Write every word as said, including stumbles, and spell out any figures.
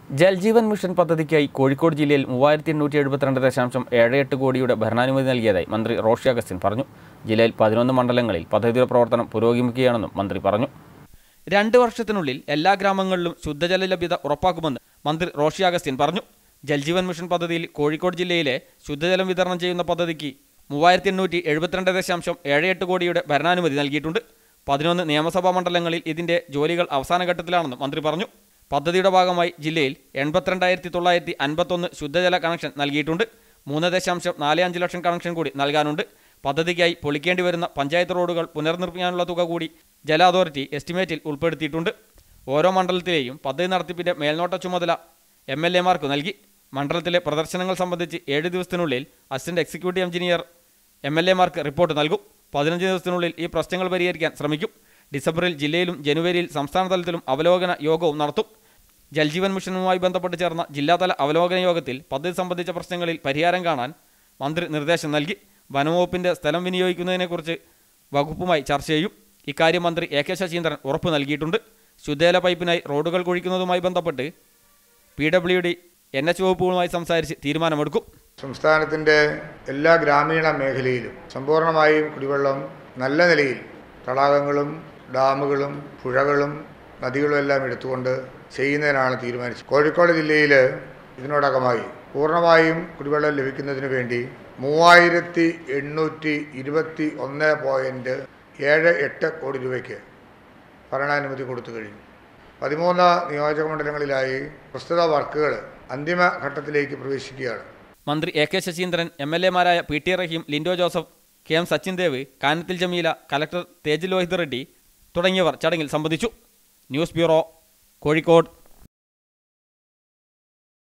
Jal Jeevan mission പദ്ധതിക്കായി കോഴിക്കോട് ജില്ലയിൽ മൂവായിരത്തി എണ്ണൂറ്റി എഴുപത്തിരണ്ട് ദശാംശം ഏഴ് എട്ട് കോടിയുടെ ഭരണാനുമതി നൽകിയതായി മന്ത്രി റോഷി അഗസ്റ്റിൻ പറഞ്ഞു. ജില്ലയിൽ പതിനൊന്ന് മണ്ഡലങ്ങളിൽ പദ്ധതിയുടെ പ്രവർത്തനം പുരോഗമിക്കുകയാണെന്നും മന്ത്രി പറഞ്ഞു. രണ്ട് വർഷത്തിനുള്ളിൽ എല്ലാ ഗ്രാമങ്ങളിലും ശുദ്ധജല ലഭ്യത ഉറപ്പാക്കുമെന്ന് മന്ത്രി റോഷി അഗസ്റ്റിൻ പറഞ്ഞു. ജൽജീവൻ മിഷൻ പദ്ധതിയിൽ കോഴിക്കോട് ജില്ലയിലെ ശുദ്ധജലം വിതരണം ചെയ്യുന്ന പദ്ധതിക്ക് മൂവായിരത്തി എണ്ണൂറ്റി എഴുപത്തിരണ്ട് ദശാംശം ഏഴ് എട്ട് കോടിയുടെ ഭരണാനുമതി നൽകിയിട്ടുണ്ട്. പതിനൊന്ന് നിയമസഭാ മണ്ഡലങ്ങളിൽ ഇതിന്റെ ജോലികൾ അവസാന ഘട്ടത്തിലാണെന്നും മന്ത്രി പറഞ്ഞു. പദ്ധതിയുടെ ഭാഗമായി ജില്ലയിൽ എൺപത്തിരണ്ടായിരത്തി തൊള്ളായിരത്തി അൻപത്തൊന്ന് ശുദ്ധജല കണക്ഷൻ നൽകിയിട്ടുണ്ട്. മൂന്ന് ദശാംശം നാല് അഞ്ച് ലക്ഷം കണക്ഷൻ കൂടി നൽകാനുണ്ട്. പദ്ധതിക്കായി പൊളിക്കേണ്ടി വരുന്ന പഞ്ചായത്ത് റോഡുകൾ പുനർനിർമ്മിക്കാനുള്ള തുക കൂടി ജല അതോറിറ്റി എസ്റ്റിമേറ്റിൽ ഉൾപ്പെടുത്തിയിട്ടുണ്ട്. ഓരോ മണ്ഡലത്തിലെയും പദ്ധതി നടത്തിപ്പിന്റെ മേൽനോട്ട ചുമതല എം എൽ എമാർക്ക് നൽകി. മണ്ഡലത്തിലെ പ്രദർശനങ്ങൾ സംബന്ധിച്ച് ഏഴ് ദിവസത്തിനുള്ളിൽ assistant executive engineer M L എമാർക്ക് റിപ്പോർട്ട് നൽകും. പതിനഞ്ച് ദിവസത്തിനുള്ളിൽ ഈ പ്രശ്നങ്ങൾ പരിഹരിക്കാൻ ശ്രമിക്കും. ഡിസംബറിൽ ജില്ലയിലും ജനുവരിയിൽ സംസ്ഥാന തലത്തിലും അവലോകന യോഗവും നടത്തും. ജൽജീവൻ മിഷനുമായി ബന്ധപ്പെട്ട് ചേർന്ന ജില്ലാതല അവലോകന യോഗത്തിൽ പദ്ധതി സംബന്ധിച്ച പ്രശ്നങ്ങളിൽ പരിഹാരം കാണാൻ മന്ത്രി നിർദ്ദേശം നൽകി. വനംവകുപ്പിന്റെ സ്ഥലം വിനിയോഗിക്കുന്നതിനെക്കുറിച്ച് വകുപ്പുമായി ചർച്ച ചെയ്യും. ഇക്കാര്യം മന്ത്രി എ കെ ശശീന്ദ്രൻ ഉറപ്പ് നൽകിയിട്ടുണ്ട്. ശുദ്ധജല പൈപ്പിനായി റോഡുകൾ കുഴിക്കുന്നതുമായി ബന്ധപ്പെട്ട് P W D N H വകുപ്പുകളുമായി സംസാരിച്ച് തീരുമാനമെടുക്കും. സംസ്ഥാനത്തിൻ്റെ എല്ലാ ഗ്രാമീണ മേഖലയിലും സമ്പൂർണ്ണമായും കുടിവെള്ളം നല്ല നിലയിൽ തടാകങ്ങളും ഡാമുകളും പുഴകളും നദികളും എല്ലാം എടുത്തുകൊണ്ട് ചെയ്യുന്നതിനാണ് തീരുമാനിച്ചത്. കോഴിക്കോട് ജില്ലയിൽ ഇതിനോടകമായി പൂർണ്ണമായും കുടിവെള്ളം ലഭിക്കുന്നതിന് വേണ്ടി മൂവായിരത്തി എണ്ണൂറ്റി ഇരുപത്തി ഒന്ന് പോയിൻറ്റ് ഏഴ് എട്ട് കോടി രൂപയ്ക്ക് ഭരണാനുമതി കൊടുത്തു കഴിഞ്ഞു. പതിമൂന്ന് നിയോജക മണ്ഡലങ്ങളിലായി പ്രസ്തുത വർക്കുകൾ അന്തിമ ഘട്ടത്തിലേക്ക് പ്രവേശിക്കുകയാണ്. മന്ത്രി A K Saseendran, M L എമാരായ P T Rahim, Lindo Joseph, K M Sachin Dev, Kanathil Jameela, collector Tej Lohith Reddy തുടങ്ങിയവർ ചടങ്ങിൽ സംബന്ധിച്ചു. News bureau, Kozhikode.